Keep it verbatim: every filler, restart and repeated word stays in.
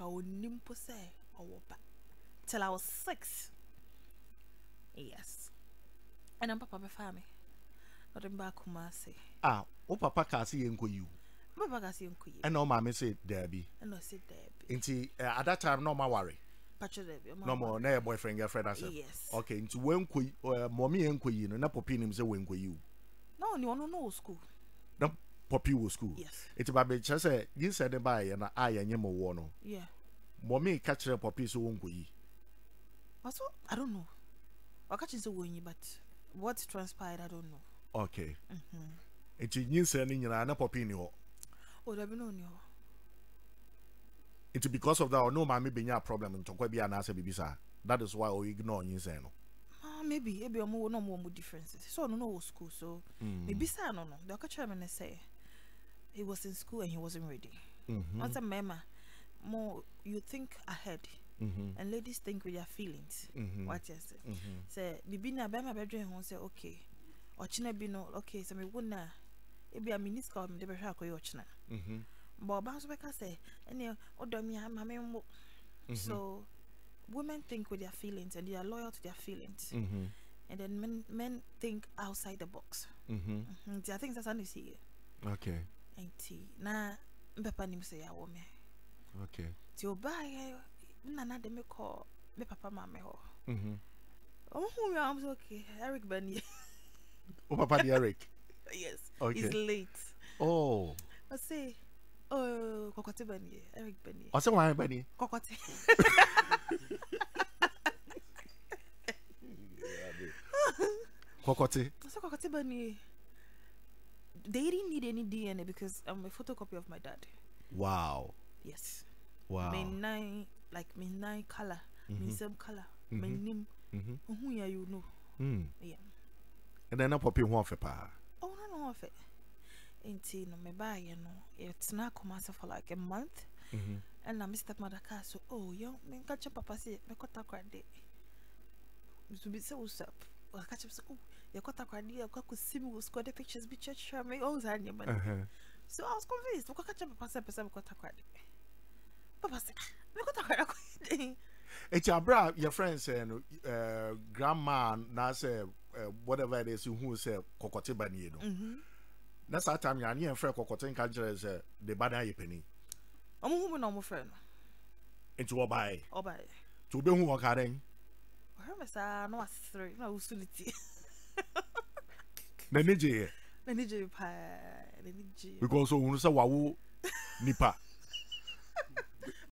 onimpo say or ba till I was six. Yes. And I'm papa be family. Not in back Kumasi. Ah, o papa ka see enko you. Papa ka see enko you. And no mama say Debbie. And no say Debbie. Inti uh, at that time no ma worry. Pacho Debbie. No more na boyfriend girlfriend as. Yes. Okay, into wenko uh, mommy enko you no na popi nim say wenko you. No, you no no school. No popi wo school. Yes. It's ba be che say you said the buy na aye nyem wo no. Yeah. Mommy catch the popi so wenko yi. Also, I don't know. I catch so wenyi but what transpired I don't know. Okay. Mhm. It's you say ni nyina na popi ni ho. Oh, there be no ni ho. It's because of that or no mommy be a problem in tokwa bi na say bibisa. That is why we ignore you say no. Ah, maybe maybe no more no more differences. So no no school so mm. maybe say no no. The chairman say he was in school and he wasn't ready. Mhm. Once a mema more you think ahead. Mm-hmm. And ladies think with their feelings. Mm-hmm. What you say? Mm-hmm. Say bibi na be my bedroom hon say okay. Ochina bi no okay so me wona e bi a minister of the be hwa akoy ochina. Mhm. But ba so be ka say ene odomi ama me mo. So women think with their feelings and they are loyal to their feelings. Mm-hmm. And then men men think outside the box. Mm-hmm. Mm-hmm. I think that's how you see it. Okay. Enti na mpepa nim say ya wo me. Okay. Ti oba nana de me call me papa mama ho. Mhm. Oh, I'm so okay. Eric Benny. Oh, Papa the Eric. Yes. Okay. He's late. Oh. I say, oh, Kokote Benny, Eric Benny. I say why Benny? Kokote. Kokote. I say Kokote Benny. They didn't need any D N A because I'm a photocopy of my dad. Wow. Yes. Wow. My nine, like my nine color, mm-hmm. my same color, mm-hmm. my name. Mhm. Who ya you know? Mm. Yeah. And then I pop in one for pa. Oh no no fe. Ain't no me buy you know. It's not come for like a month. Mhm. And na my stepmother car so oh yo me catch papa say me kota kwade. To be so up. Or catch up so oh you kota kwade you go see me go the pictures be church me all that your money. So I was convinced. We catch up papa say person kota kwade. Papa say me kota kwade. It's your bra your friends and uh grandma na say uh, whatever it is who say Kokote Bani no. Mhm. That's that time you are near friend Kokote in country say the bad eye penny. Omo hu me no mo friend. Into obai. Obai. To be who wakaren. Her me sa no asiri na usuliti. Na nije. Na nije pa, na nije. Because so who say wawu nipa.